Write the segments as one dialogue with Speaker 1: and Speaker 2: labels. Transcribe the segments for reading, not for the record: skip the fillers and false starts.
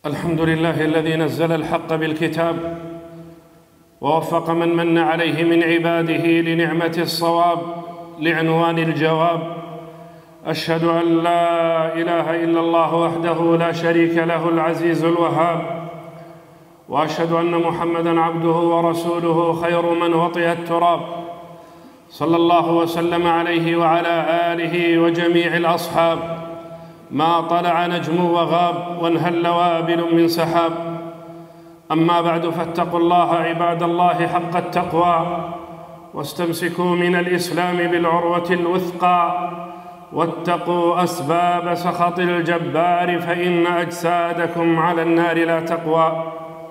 Speaker 1: الحمد لله الذي نزل الحق بالكتاب ووفق من من عليه من عباده لنعمة الصواب لعنوان الجواب. أشهد أن لا إله إلا الله وحده لا شريك له العزيز الوهاب، وأشهد أن محمدًا عبده ورسوله خير من وطئ التراب، صلى الله وسلم عليه وعلى آله وجميع الأصحاب، ما طلع نجم وغاب وانهل وابل من سحاب. أما بعد، فاتقوا الله عباد الله حق التقوى، واستمسكوا من الإسلام بالعروة الوثقى، واتقوا أسباب سخط الجبار، فإن أجسادكم على النار لا تقوى.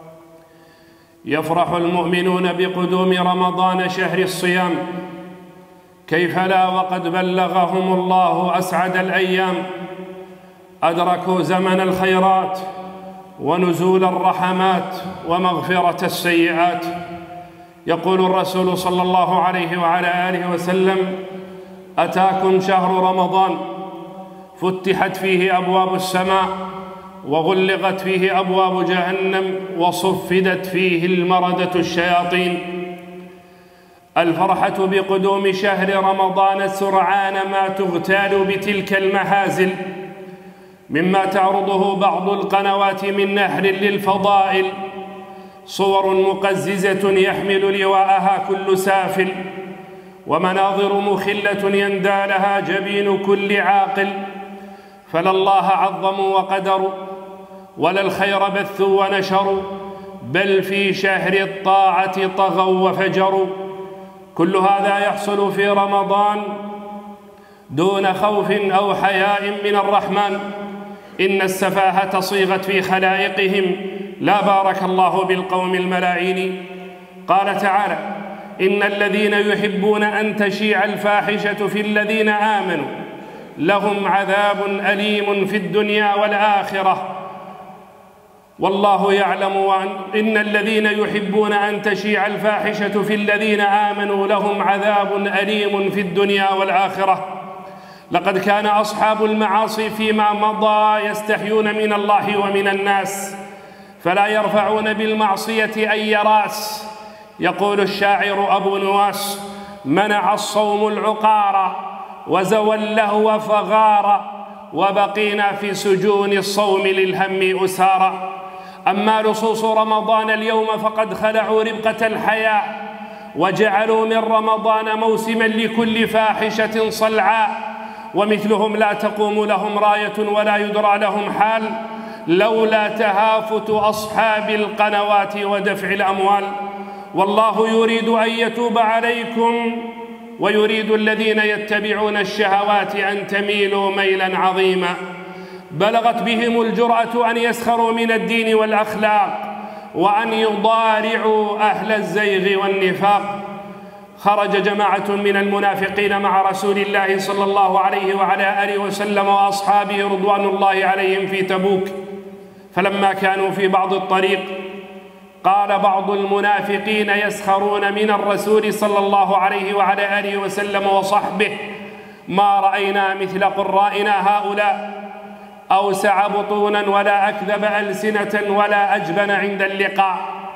Speaker 1: يفرح المؤمنون بقدوم رمضان شهر الصيام، كيف لا وقد بلغهم الله أسعد الأيام. أدركوا زمن الخيرات ونزول الرحمات ومغفرة السيئات. يقول الرسول صلى الله عليه وعلى آله وسلم: أتاكم شهر رمضان فتحت فيه أبواب السماء، وغلقت فيه أبواب جهنم، وصفدت فيه المردة الشياطين. الفرحة بقدوم شهر رمضان سرعان ما تغتال بتلك المهازل، مما تعرضه بعض القنوات من نهر للفضائل، صور مقززة يحمل لواءها كل سافل، ومناظر مخلة يندى لها جبين كل عاقل. فلا الله عظموا وقدروا، ولا الخير بثوا ونشروا، بل في شهر الطاعة طغوا وفجروا. كل هذا يحصل في رمضان دون خوف أو حياء من الرحمن. إن السفاهة صيغت في خلائقهم، لا بارك الله بالقوم الملاعين. قال تعالى: إن الذين يحبون أن تشيع الفاحشة في الذين آمنوا لهم عذاب أليم في الدنيا والآخرة والله يعلم. إن الذين يحبون أن تشيع الفاحشة في الذين آمنوا لهم عذاب أليم في الدنيا والآخرة. لقد كان أصحاب المعاصي فيما مضى يستحيون من الله ومن الناس، فلا يرفعون بالمعصية أي رأس. يقول الشاعر أبو نواس: منع الصوم العقار وزوى اللهو فغار، وبقينا في سجون الصوم للهم أسارا. أما لصوص رمضان اليوم فقد خلعوا ربقة الحياة، وجعلوا من رمضان موسما لكل فاحشة صلعاء، ومثلهم لا تقوم لهم راية ولا يدرى لهم حال، لولا تهافت أصحاب القنوات ودفع الأموال. والله يريد أن يتوب عليكم، ويريد الذين يتبعون الشهوات أن تميلوا ميلا عظيما. بلغت بهم الجرأة أن يسخروا من الدين والأخلاق، وأن يضارعوا أهل الزيغ والنفاق. خرج جماعة من المنافقين مع رسول الله صلى الله عليه وعلى آله وسلم وأصحابه رضوان الله عليهم في تبوك، فلما كانوا في بعض الطريق قال بعض المنافقين يسخرون من الرسول صلى الله عليه وعلى آله وسلم وصحبه: ما رأينا مثل قرائنا هؤلاء، أوسع بطونا ولا أكذب ألسنة ولا أجبن عند اللقاء.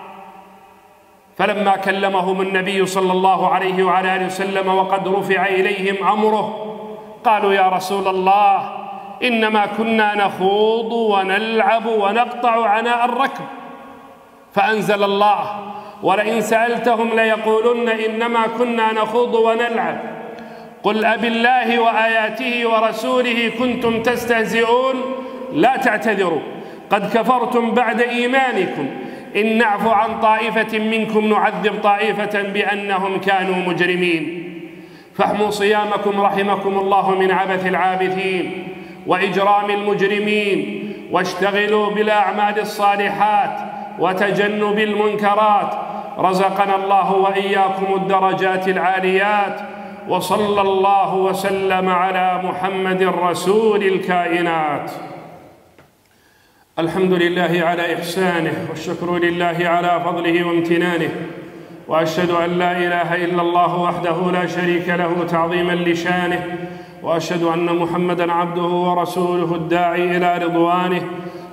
Speaker 1: فلما كلمهم النبي صلى الله عليه وعلى آله وسلم وقد رفع إليهم أمره، قالوا: يا رسول الله، إنما كنا نخوض ونلعب ونقطع عناء الركب. فأنزل الله: ولئن سألتهم ليقولن إنما كنا نخوض ونلعب، قل أبالله وآياته ورسوله كنتم تستهزئون، لا تعتذروا قد كفرتم بعد إيمانكم، إن نعفو عن طائفة منكم نعذب طائفة بأنهم كانوا مجرمين. فاحموا صيامكم رحمكم الله من عبث العابثين وإجرام المجرمين، واشتغلوا بالأعمال الصالحات وتجنب المنكرات. رزقنا الله وإياكم الدرجات العاليات، وصلى الله وسلم على محمد رسول الكائنات. الحمد لله على إحسانه، والشكر لله على فضله وامتنانه، وأشهد أن لا إله إلا الله وحده لا شريك له تعظيما لشانه، وأشهد أن محمدًا عبده ورسوله الداعي إلى رضوانه،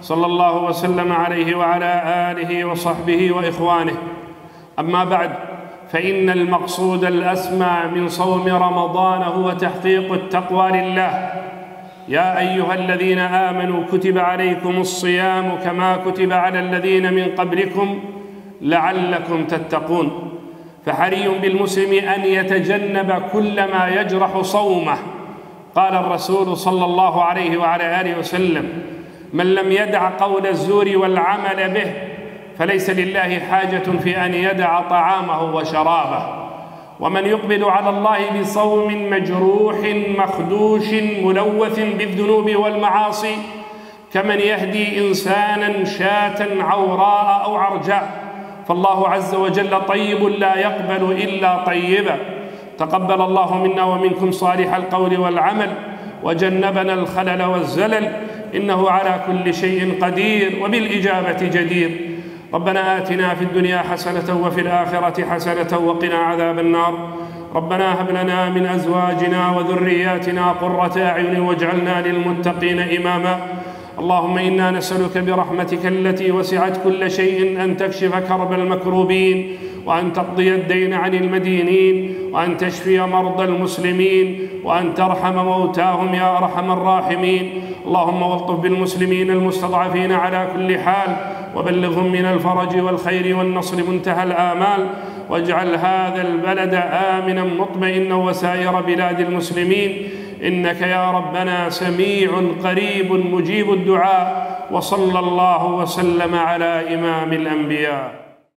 Speaker 1: صلى الله وسلم عليه وعلى آله وصحبه وإخوانه. أما بعد، فإن المقصود الأسمى من صوم رمضان هو تحقيق التقوى لله. يا أيها الذين آمنوا كتب عليكم الصيام كما كتب على الذين من قبلكم لعلكم تتقون. فحري بالمسلم أن يتجنب كل ما يجرح صومه. قال الرسول صلى الله عليه وعلى آله وسلم: من لم يدع قول الزور والعمل به فليس لله حاجة في أن يدع طعامه وشرابه. ومن يقبل على الله بصوم مجروح مخدوش ملوث بالذنوب والمعاصي كمن يهدي إنسانا شاة عوراء أو عرجاء. فالله عز وجل طيب لا يقبل إلا طيبا. تقبل الله منا ومنكم صالح القول والعمل، وجنبنا الخلل والزلل، إنه على كل شيء قدير وبالإجابة جدير. ربنا آتنا في الدنيا حسنة وفي الآخرة حسنة وقنا عذاب النار. ربنا هب لنا من أزواجنا وذرياتنا قرة أعين واجعلنا للمتقين إماما. اللهم إنا نسألك برحمتك التي وسعت كل شيء أن تكشف كرب المكروبين، وأن تقضي الدين عن المدينين، وأن تشفي مرضى المسلمين، وأن ترحم موتاهم يا أرحم الراحمين. اللهم والطف بالمسلمين المستضعفين على كل حال، وبلغهم من الفرج والخير والنصر منتهى الآمال، واجعل هذا البلد آمنا مطمئنا وسائر بلاد المسلمين، إنك يا ربنا سميع قريب مجيب الدعاء. وصلى الله وسلم على إمام الأنبياء.